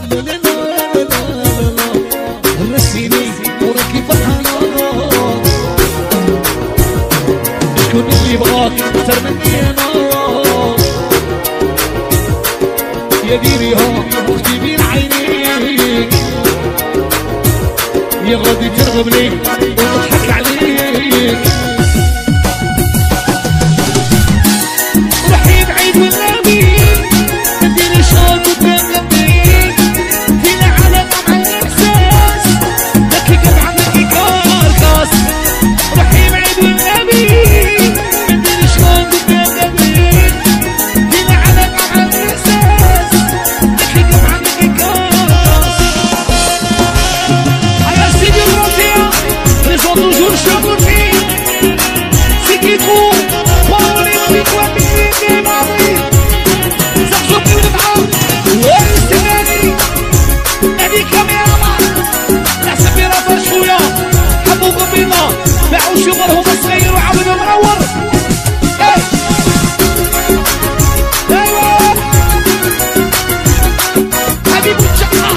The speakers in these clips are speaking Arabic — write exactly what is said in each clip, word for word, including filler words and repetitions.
لا لا لا لا لا رسيني وراكي فرحانة. شكون اللي بغاك اكتر مني انا؟ يا ديريها اختي بين عينيك، يا غادي ترغب لي وتضحك عليك. روحي بعيد والنبي ما ديريش هاك قدام قلبي، فينا علاقة مع الاحساس لكي قد عندك كاركاس. روحي بعيد والنبي ما ديريش هاك قدام قلبي، فينا علاقة مع الاحساس لكي قد عندك كاركاس. هيا سيدي الرفيع ريزون توجور شاكورتي سيكيكو بولي بيكوا بيكي ماضي زقزق بالقطعة والاستناني هادي كاميرا نحسب في راسها شوية حبوا قبيلة باعوا شغلهم صغير وعبدوا منور. ايوا حبيب الشقة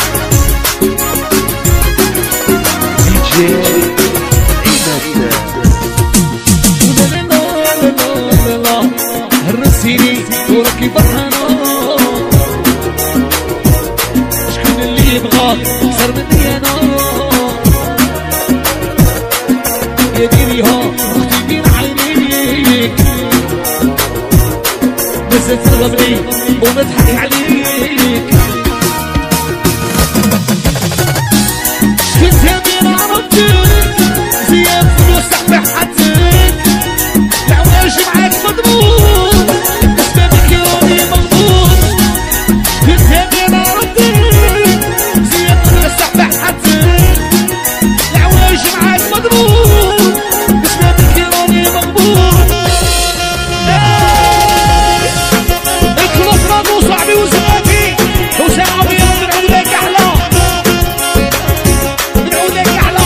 دي جي هرسيني وراكي فرحانة. شكون اللي يبغاك اكثر مني انا؟ يا ديريها اختي بين عينيك، مازال ترغبني ونضحك عليك. شفت يا عرفتك زياد فلوس تحت حدك، العواج معاك مضمون اسبابك يومي مغبوط. كنت هادي ما رديت زياد فلوس تحت حدك، العواج معاك مضمون اسبابك يومي مغبوط. الكلاس رادو صاحبي وزغاتي وسام ابيض بنعود لك احلى، بنعود لك احلى.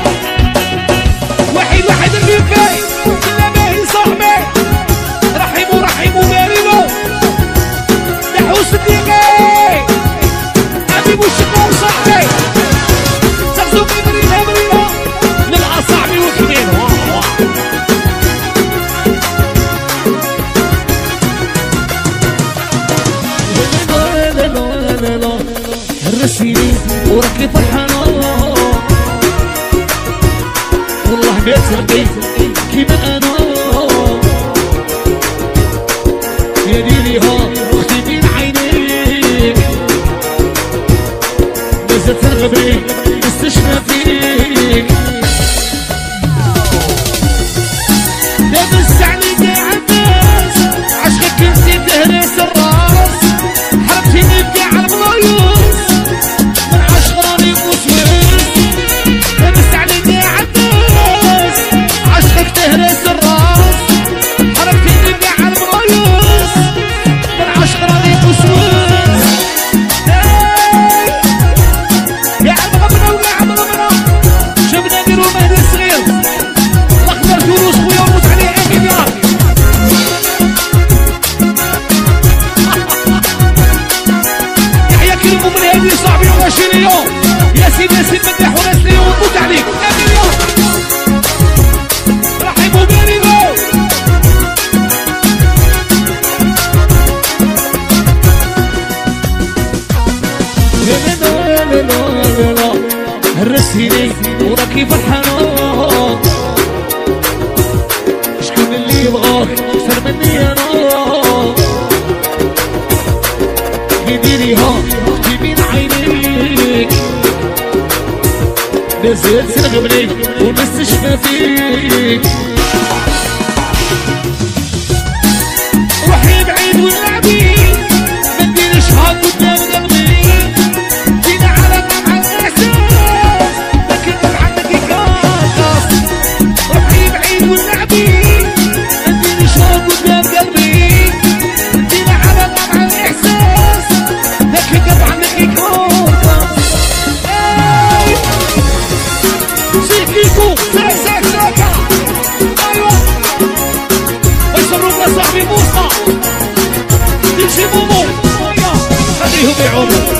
واحد واحد الرفاي كلا باهي صاحبي، رحيمو رحيمو بارينو نحو صديقي حبيب وشكو صاحبي زقزوقي مرينا مرينا نلقى صاحبي وكبير. لا لا لا لا لا هرسيني وراكي فرحانة، والله ما ترقي كيما انا. يا ديريها اختي بين عينيك، مازال ترغبني نستشفى فيك. دابس عليك يا عباس عشقك انتي تهرس الراس، حرقتيني بكاع الملايوس من عشراني موسوس. دابس عليك يا عباس عشقك تهرس الراس، حرقتيني بكاع الملايوس من عشراني موسوس. يا عم غبنا ولا عم غبنا شبنا نديرو مهدي صغير الاخضر فلوس خويا ونموت عليه اكيد يا يحيى كلمو من هادي صاحبي وعشرين يوم. يا سيدي يا سيدي مدح وناس لي ونموت عليك اكيد يا رحيمو بارينو. لا لا لا لا لا هرسيني وراكي فرحانة. شكون اللي يبغاك اكثر مني انا؟ يا ديريها اختي بين عينيك، مازال ترغبني ونستشفى فيك. روحي بعيد ولعبي ما ديريش هاك قدام قلبي، فينا علاقة مع الاحساس لكن قد عندك كاركاس. روحي بعيد ولعبي ما ديريش هاك قدام قلبي، فينا علاقة مع الاحساس لكن قد عندك كاركاس. سيكيكو ساك ساكا ايوا يسرونا صاحبي موسى دي شي مومو خليهم يعوموا.